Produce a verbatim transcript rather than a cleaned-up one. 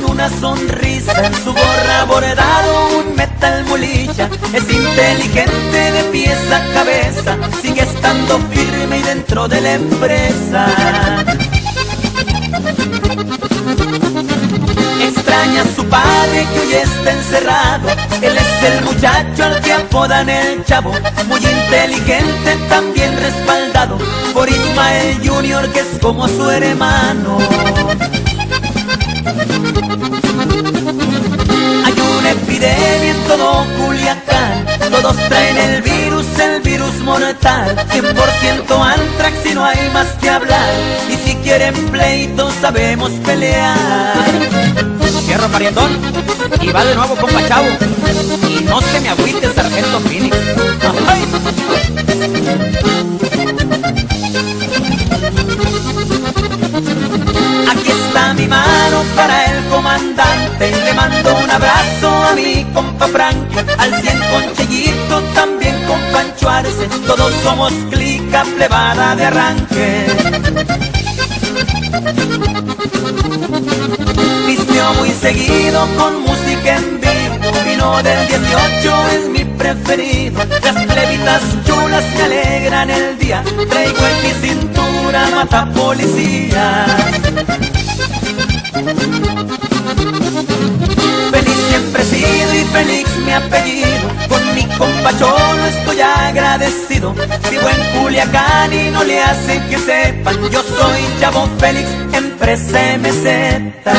con una sonrisa, en su gorra bordado un metal molilla. Es inteligente de pies a cabeza, sigue estando firme y dentro de la empresa. Extraña a su padre que hoy está encerrado. Él es el muchacho al que apodan el Chavo, muy inteligente, también respaldado por Ismael Junior, que es como su hermano. Hay una epidemia en todo Culiacán, todos traen el virus, el virus mortal. Cien por ciento antrax y no hay más que hablar, y si quieren pleito sabemos pelear. Cierro parientón y va de nuevo compa Chavo, y no se me agüite sargento Phoenix. ¡Ay! Aquí está mi mano para el comandante, y le mando un abrazo a mi compa Frank, al cien con Cheyito, también con Pancho Arce. Todos somos clica plebada de arranque. Pisteo muy seguido con música en vivo, vino del dieciocho es mi preferido. Las plebitas chulas me alegran el día, traigo en mi cintura mata policía. Feliz siempre he sido y Félix mi apellido, con mi compa Cholo estoy agradecido. Vivo en Culiacán y no le hacen que sepan, yo soy Chavo Félix, empresa M Z.